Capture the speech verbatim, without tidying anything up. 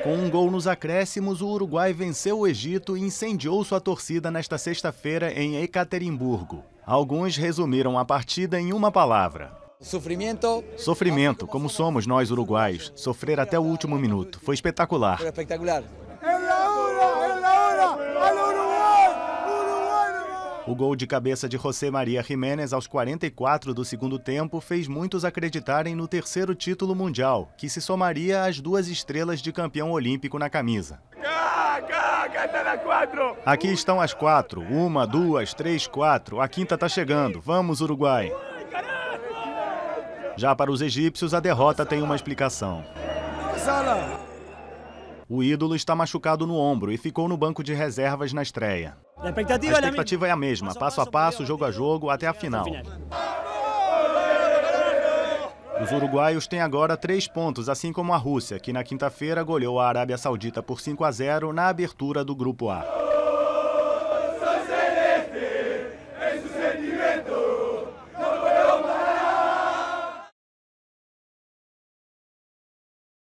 Com um gol nos acréscimos, o Uruguai venceu o Egito e incendiou sua torcida nesta sexta-feira em Ekaterimburgo. Alguns resumiram a partida em uma palavra. Sofrimento. Sofrimento, como somos nós uruguaios. Sofrer até o último minuto. Foi espetacular. Foi espetacular. O gol de cabeça de José Maria Jiménez aos quarenta e quatro do segundo tempo fez muitos acreditarem no terceiro título mundial, que se somaria às duas estrelas de campeão olímpico na camisa. Aqui estão as quatro. Uma, duas, três, quatro. A quinta tá chegando. Vamos, Uruguai! Já para os egípcios, a derrota tem uma explicação. O ídolo está machucado no ombro e ficou no banco de reservas na estreia. A expectativa é a mesma, passo a passo, jogo a jogo, até a final. Os uruguaios têm agora três pontos, assim como a Rússia, que na quinta-feira goleou a Arábia Saudita por cinco a zero na abertura do Grupo A.